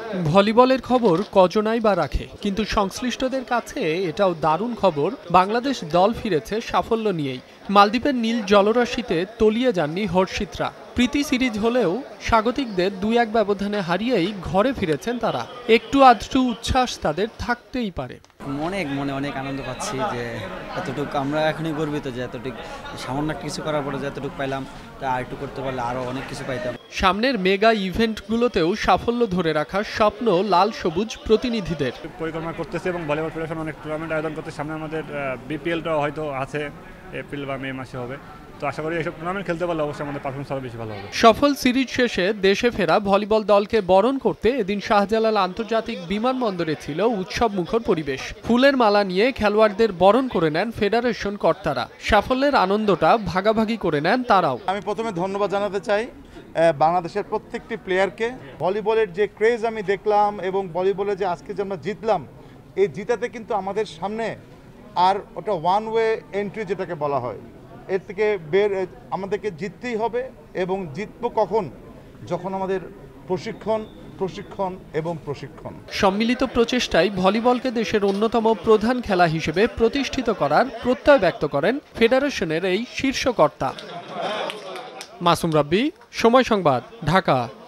ভলিবলের খবর কজনাই বা রাখে, কিন্তু সংশ্লিষ্টদের কাছে এটাও দারুণ খবর। বাংলাদেশ দল ফিরেছে সাফল্য নিয়েই। মালদ্বীপের নীল জলরাশিতে তলিয়ে যাননি হর্ষিতরা। প্রীতি সিরিজ হলেও স্বাগতিকদের 2-1 ব্যবধানে হারিয়েই ঘরে ফিরেছেন তারা। একটু আধটু উচ্ছ্বাস তাদের থাকতেই পারে। মনে অনেক আনন্দ পাচ্ছি যে এতটুকু আমরা এখনই গর্বিত যে এতটুকু সামান্য কিছু করার পরে যে এতটুকু পাইলাম, তা আর একটু করতে পারলে আরও অনেক কিছু পাইতাম। সামনের মেগা ইভেন্টগুলোতেও সাফল্য ধরে রাখার স্বপ্ন লাল সবুজ প্রতিনিধিদের। পরিকল্পনা করতেছে এবং ভলিবল ফেডারেশন অনেক টুর্নামেন্ট আয়োজন করতে। সামনে আমাদের বিপিএলটাও হয়তো আছে, এপ্রিল বা মে মাসে হবে। তো আশা করি এইসব টুর্নামেন্ট খেলতে পারলে অবশ্যই আমাদের পারফরমেন্স আরও বেশি ভালো হবে। সফল সিরিজ শেষে দেশে ফেরা ভলিবল দলকে বরণ করতে এদিন শাহজালাল আন্তর্জাতিক বিমানবন্দরে ছিল উৎসব মুখর পরিবেশ। ফুলের মালা নিয়ে খেলোয়াড়দের বরণ করে নেন ফেডারেশন কর্তারা। সাফল্যের আনন্দটা ভাগাভাগি করে নেন তারাও। আমি প্রথমে ধন্যবাদ জানাতে চাই বাংলাদেশের প্রত্যেকটি প্লেয়ারকে। ভলিবলের যে ক্রেজ আমি দেখলাম এবং ভলিবলে যে আজকে যে আমরা জিতলাম, এই জিতাতে কিন্তু আমাদের সামনে আর ওটা ওয়ান ওয়ে এন্ট্রি যেটাকে বলা হয়, এর থেকে আমাদেরকে জিততেই হবে। এবং জিতবো কখন? যখন আমাদের প্রশিক্ষণ এবং প্রশিক্ষণ সম্মিলিত প্রচেষ্টায় ভলিবলকে দেশের অন্যতম প্রধান খেলা হিসেবে প্রতিষ্ঠিত করার প্রত্যয় ব্যক্ত করেন ফেডারেশনের এই শীর্ষ কর্তা। মাসুম রাব্বি, সময় সংবাদ, ঢাকা।